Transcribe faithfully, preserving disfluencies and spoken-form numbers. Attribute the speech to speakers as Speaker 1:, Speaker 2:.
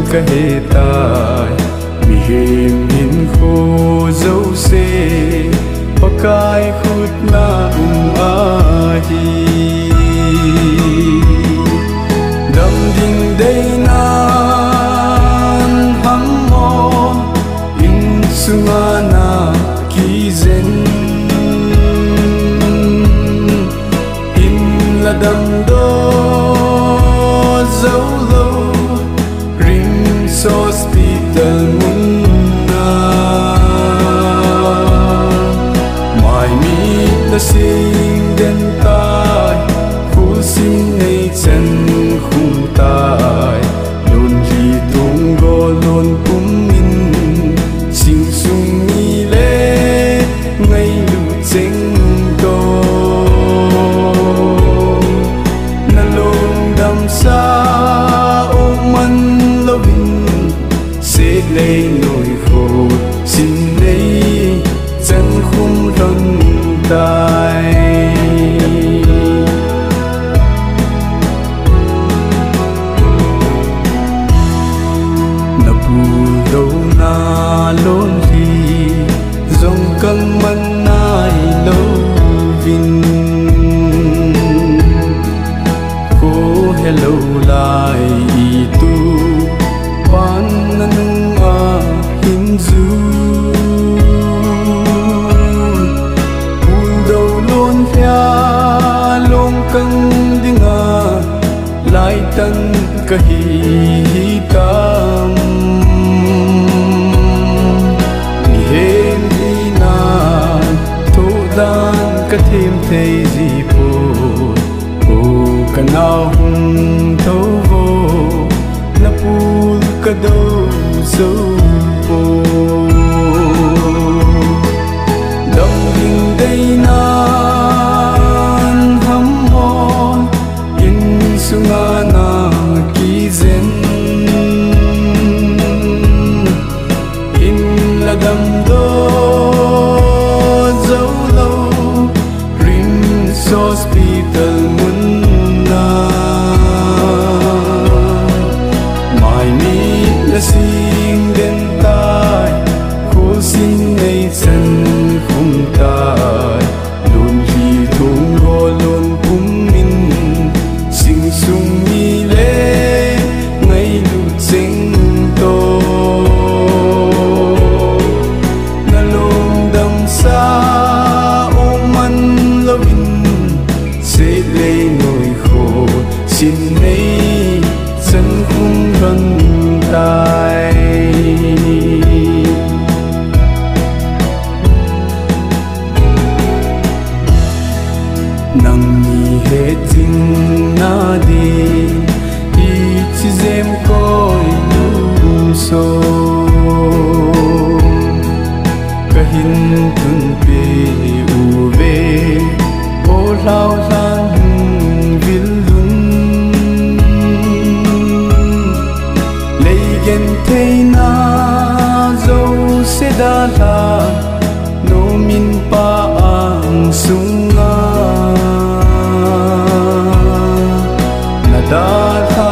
Speaker 1: ka he tai mi hem hin kho dấu se pakai khut na um a hi dam ding dei nan ham mo in sungana ki zen in la dam do dấu lâu ring hospital munna mai mi la sing den tai phul sim nei chen khung tai lon ji tung go lon kum in sing sung mi le ngai lu cheng do na long dam sa o man lovin se nei noi kho sin nei chen khum lon tai na pu do na lon hi zong kang man nai lo vin ko hello lai tu pan nanung a hin zu ul do lon hya long kang dinga lai tan ka hi kam mi hem hi na tho dan ka thêm thei ji po o ka na hum tho vo na pul ka do so po dam ding dei nan ham mo in sungana ki zen in la dam do dấu lâu ring hospital munna mai mi la sing den tai khol sin nei chen khum tai lon hi thung go lon kum min sing sung mi le ngai lu cheng to na long dam sa o man lovin se le noi kho sin nei chen khum ran tai nang mi he jing na di i chi zem koi lum so ka hin tun pe u ve o lao lan vil lun lei gen thei na zo se da la no min pa ang sunga na da